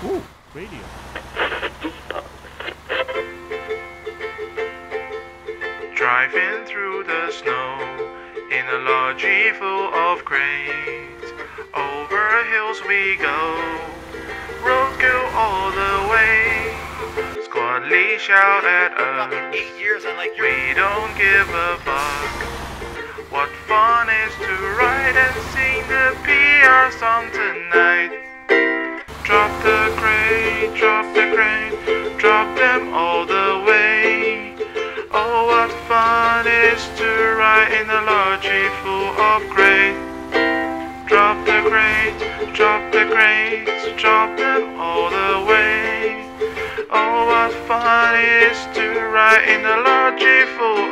Ooh, radio. Driving through the snow in a lorry full of crates. Over hills we go, roadkill all the way. Squadly shout at us, we don't give a fuck. What fun is to write and sing the PR song tonight. Drop the crate, drop the crate, drop them all the way. Oh, what fun is to ride in a lorry full of crates. Drop the crates, drop the crates, drop them all the way. Oh, what fun is to ride in a lorry full